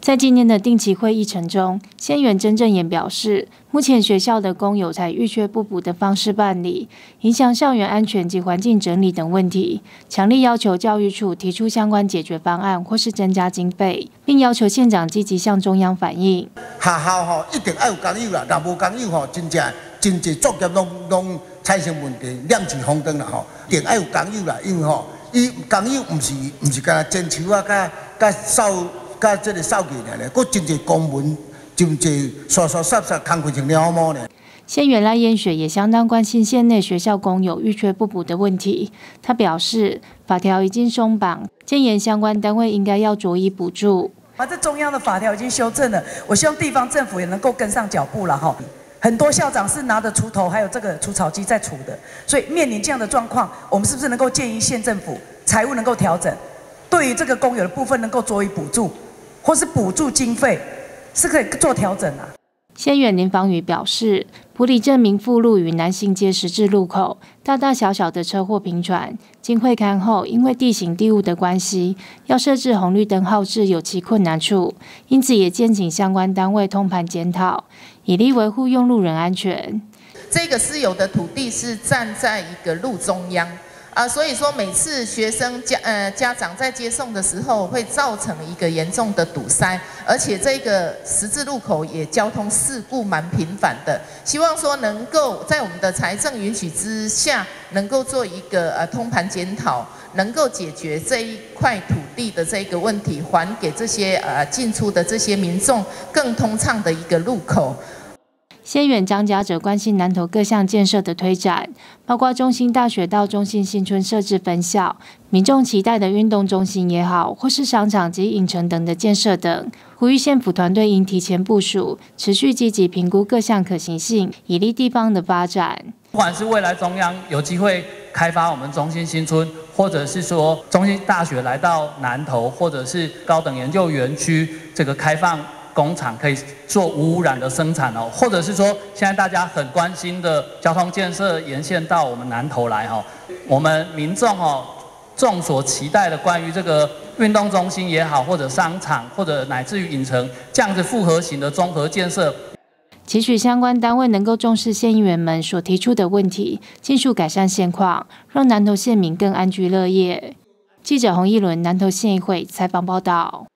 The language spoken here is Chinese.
在今天的定期会议程中，县议员曾正言表示，目前学校的工有采预缺不补的方式办理，影响校园安全及环境整理等问题，强力要求教育处提出相关解决方案，或是增加经费，并要求县长积极向中央反映。 学校一定要有工友啦，若无工友真侪作业拢产生问题，亮起红灯啦一定要有工友啦，因为伊工友唔是干剪树啊，甲这个扫地尔咧，佫真侪公文，真侪刷刷扫扫，工课成了毛呢。 县员赖燕雪也相当关心县内学校工有预缺不补的问题。他表示，法条已经松绑，建言相关单位应该要着以补助。 这中央的法条已经修正了，我希望地方政府也能够跟上脚步了哈。很多校长是拿着锄头还有这个除草机在除的，所以面临这样的状况，我们是不是能够建议县政府财务能够调整，对于这个工有的部分能够着以补助？或是补助经费是可以做调整啊。 县员林芳瑜表示，埔里镇民富路与南行街十字路口，大大小小的车祸频传。经会勘后，因为地形地物的关系，要设置红绿灯号志有其困难处，因此也建请相关单位通盘检讨，以利维护用路人安全。 这个私有的土地是站在一个路中央。所以说每次学生家长在接送的时候，会造成一个严重的堵塞，而且这个十字路口也交通事故蛮频繁的。希望说能够在我们的财政允许之下，能够做一个通盘检讨，能够解决这一块土地的这个问题，还给这些进出的这些民众更通畅的一个路口。 县员张家哲关心南投各项建设的推展，包括中兴大学到中兴新村设置分校，民众期待的运动中心也好，或是商场及影城等的建设等，呼吁县府团队应提前部署，持续积极评估各项可行性，以利地方的发展。 不管是未来中央有机会开发我们中兴新村，或者是说中兴大学来到南投，或者是高等研究园区这个开放工厂可以做无污染的生产哦，或者是说现在大家很关心的交通建设沿线到我们南投来哦，我们民众众所期待的关于这个运动中心也好，或者商场，或者乃至于影城这样子复合型的综合建设， 期许相关单位能够重视县议员们所提出的问题，尽速改善现况，让南投县民更安居乐业。记者洪一伦南投县议会采访报道。